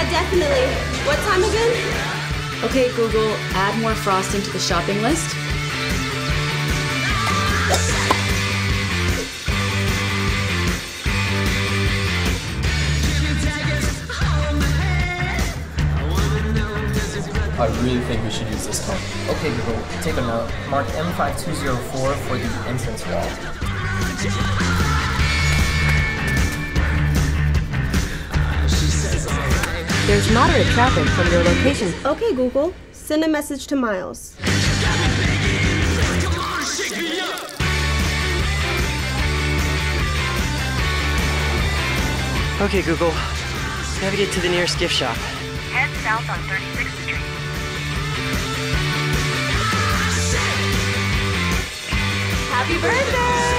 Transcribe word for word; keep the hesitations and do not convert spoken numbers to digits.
definitely. What time again? Okay, Google, add more frosting to the shopping list. I really think we should use this cone. Okay, Google, take a note. Mark M five two zero four for the entrance wall. There's moderate traffic from your location. Okay, Google, send a message to Miles. Okay, Google, navigate to the nearest gift shop. Head south on thirty-sixth Street. Happy birthday!